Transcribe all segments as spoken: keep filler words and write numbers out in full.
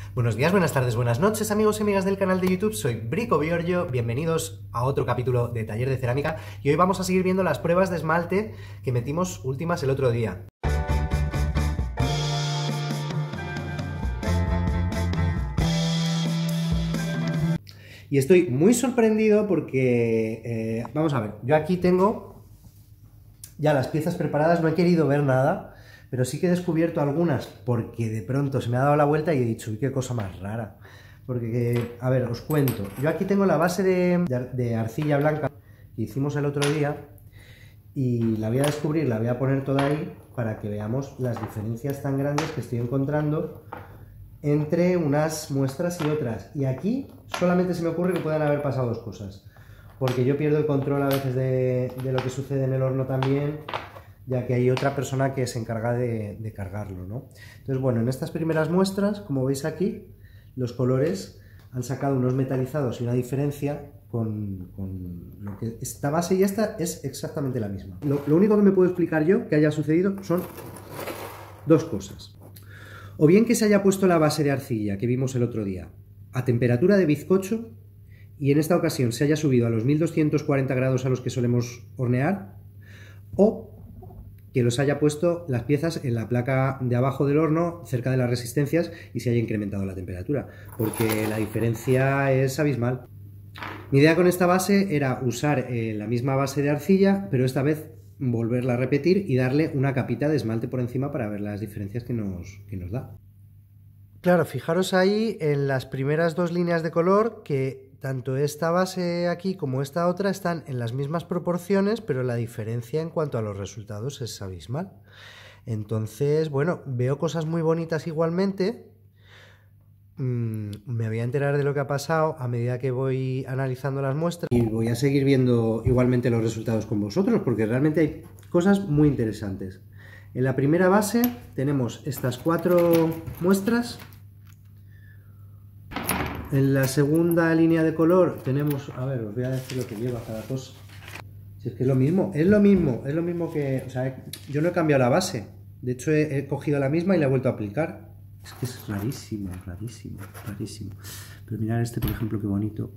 Buenos días, buenas tardes, buenas noches, amigos y amigas del canal de YouTube. Soy Brico Biorgio, bienvenidos a otro capítulo de Taller de Cerámica y hoy vamos a seguir viendo las pruebas de esmalte que metimos últimas el otro día. Y estoy muy sorprendido porque, eh, vamos a ver, yo aquí tengo ya las piezas preparadas, no he querido ver nada, pero sí que he descubierto algunas porque de pronto se me ha dado la vuelta y he dicho, uy, qué cosa más rara. Porque, a ver, os cuento, yo aquí tengo la base de, de, de arcilla blanca que hicimos el otro día y la voy a descubrir, la voy a poner toda ahí para que veamos las diferencias tan grandes que estoy encontrando entre unas muestras y otras. Y aquí solamente se me ocurre que puedan haber pasado dos cosas, porque yo pierdo el control a veces de, de lo que sucede en el horno también, ya que hay otra persona que se encarga de, de cargarlo, ¿no? Entonces, bueno, en estas primeras muestras, como veis aquí, los colores han sacado unos metalizados y una diferencia con, con lo que esta base y esta es exactamente la misma. Lo, lo único que me puedo explicar yo que haya sucedido son dos cosas. O bien que se haya puesto la base de arcilla que vimos el otro día a temperatura de bizcocho y en esta ocasión se haya subido a los mil doscientos cuarenta grados a los que solemos hornear, o que los haya puesto las piezas en la placa de abajo del horno cerca de las resistencias y se haya incrementado la temperatura, porque la diferencia es abismal. Mi idea con esta base era usar eh, la misma base de arcilla, pero esta vez volverla a repetir y darle una capita de esmalte por encima para ver las diferencias que nos, que nos da. Claro, fijaros ahí en las primeras dos líneas de color que tanto esta base aquí como esta otra están en las mismas proporciones, pero la diferencia en cuanto a los resultados es abismal. Entonces, bueno, veo cosas muy bonitas igualmente. Mm, me voy a enterar de lo que ha pasado a medida que voy analizando las muestras y voy a seguir viendo igualmente los resultados con vosotros, porque realmente hay cosas muy interesantes. En la primera base tenemos estas cuatro muestras. En la segunda línea de color tenemos, a ver, os voy a decir lo que lleva cada cosa. Si es que es lo mismo, es lo mismo, es lo mismo que, o sea, yo no he cambiado la base. De hecho he, he cogido la misma y la he vuelto a aplicar. Es que es rarísimo, rarísimo, rarísimo. Pero mirad este, por ejemplo, qué bonito.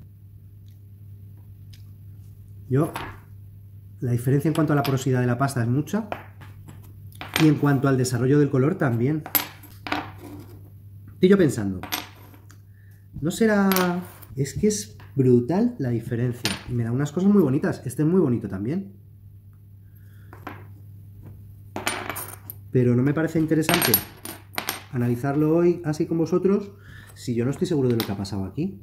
Yo, la diferencia en cuanto a la porosidad de la pasta es mucha. Y en cuanto al desarrollo del color también. Estoy yo pensando, ¿no será...? Es que es brutal la diferencia. Y me da unas cosas muy bonitas. Este es muy bonito también. Pero no me parece interesante analizarlo hoy así con vosotros si yo no estoy seguro de lo que ha pasado aquí.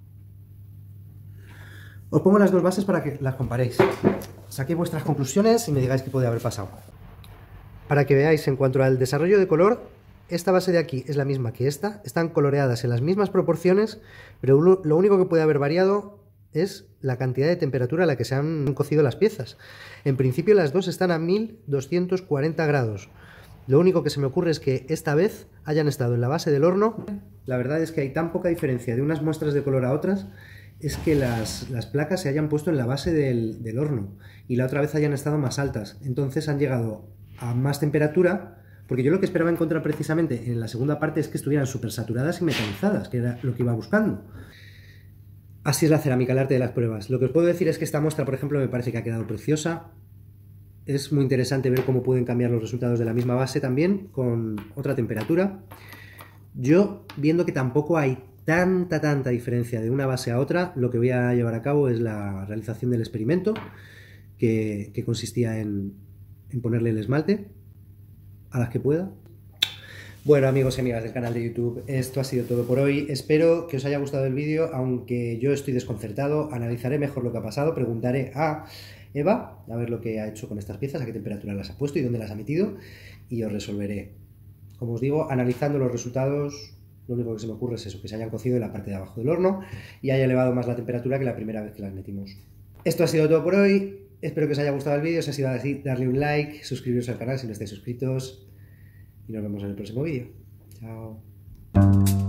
Os pongo las dos bases para que las comparéis. Saquéis vuestras conclusiones y me digáis qué puede haber pasado. Para que veáis en cuanto al desarrollo de color, esta base de aquí es la misma que esta, están coloreadas en las mismas proporciones, pero lo único que puede haber variado es la cantidad de temperatura a la que se han cocido las piezas. En principio las dos están a mil doscientos cuarenta grados. Lo único que se me ocurre es que esta vez hayan estado en la base del horno. La verdad es que hay tan poca diferencia de unas muestras de color a otras, es que las, las placas se hayan puesto en la base del, del horno y la otra vez hayan estado más altas. Entonces han llegado a más temperatura, porque yo lo que esperaba encontrar precisamente en la segunda parte es que estuvieran súper saturadas y metalizadas, que era lo que iba buscando. Así es la cerámica, el arte de las pruebas. Lo que os puedo decir es que esta muestra, por ejemplo, me parece que ha quedado preciosa. Es muy interesante ver cómo pueden cambiar los resultados de la misma base también con otra temperatura. Yo, viendo que tampoco hay tanta, tanta diferencia de una base a otra, lo que voy a llevar a cabo es la realización del experimento, que, que consistía en, en ponerle el esmalte a las que pueda. Bueno, amigos y amigas del canal de YouTube, esto ha sido todo por hoy. Espero que os haya gustado el vídeo, aunque yo estoy desconcertado. Analizaré mejor lo que ha pasado, preguntaré a Eva a ver lo que ha hecho con estas piezas, a qué temperatura las ha puesto y dónde las ha metido, y os resolveré. Como os digo, analizando los resultados, lo único que se me ocurre es eso, que se hayan cocido en la parte de abajo del horno y haya elevado más la temperatura que la primera vez que las metimos. Esto ha sido todo por hoy. Espero que os haya gustado el vídeo. Si ha sido así, darle un like, suscribiros al canal si no estáis suscritos y nos vemos en el próximo vídeo. Chao.